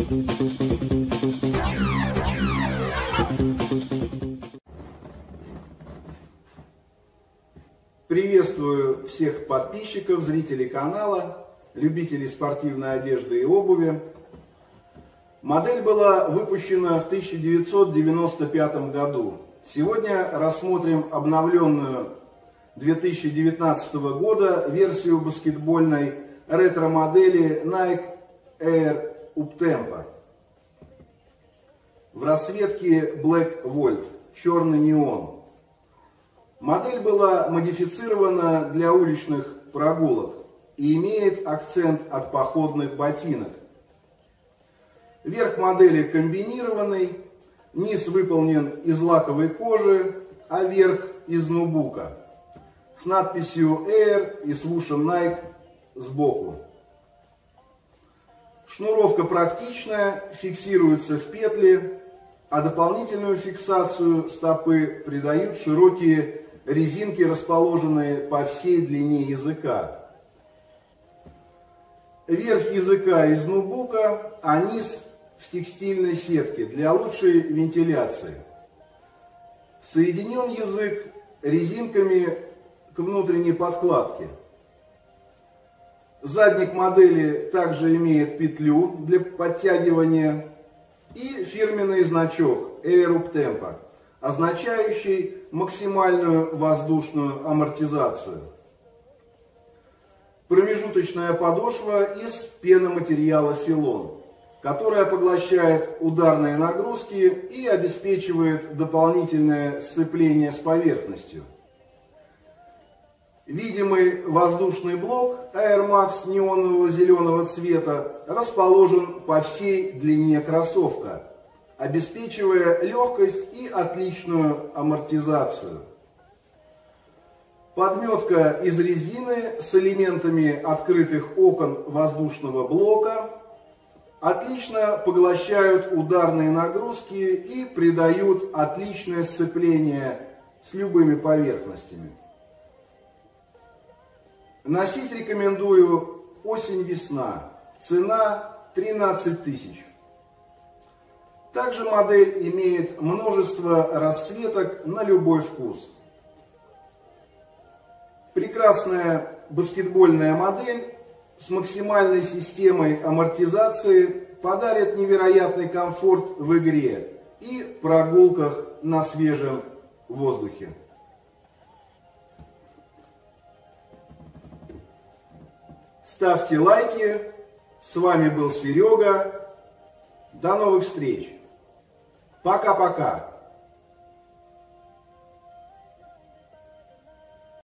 Приветствую всех подписчиков, зрителей канала, любителей спортивной одежды и обуви. Модель была выпущена в 1995 году. Сегодня рассмотрим обновленную 2019 года версию баскетбольной ретро-модели Nike Air Uptempo в расцветке Black Volt, черный неон. Модель была модифицирована для уличных прогулок и имеет акцент от походных ботинок. Верх модели комбинированный, низ выполнен из лаковой кожи, а верх из нубука с надписью Air и свушем Nike сбоку. Шнуровка практичная, фиксируется в петли, а дополнительную фиксацию стопы придают широкие резинки, расположенные по всей длине языка. Верх языка из нубука, а низ в текстильной сетке для лучшей вентиляции. Соединен язык резинками к внутренней подкладке. Задник модели также имеет петлю для подтягивания и фирменный значок Air Uptempo, означающий максимальную воздушную амортизацию. Промежуточная подошва из пеноматериала филон, которая поглощает ударные нагрузки и обеспечивает дополнительное сцепление с поверхностью. Видимый воздушный блок Air Max неонового зеленого цвета расположен по всей длине кроссовка, обеспечивая легкость и отличную амортизацию. Подметка из резины с элементами открытых окон воздушного блока отлично поглощают ударные нагрузки и придают отличное сцепление с любыми поверхностями. Носить рекомендую осень-весна. Цена 13 тысяч. Также модель имеет множество расцветок на любой вкус. Прекрасная баскетбольная модель с максимальной системой амортизации подарит невероятный комфорт в игре и прогулках на свежем воздухе. Ставьте лайки. С вами был Серега. До новых встреч. Пока-пока.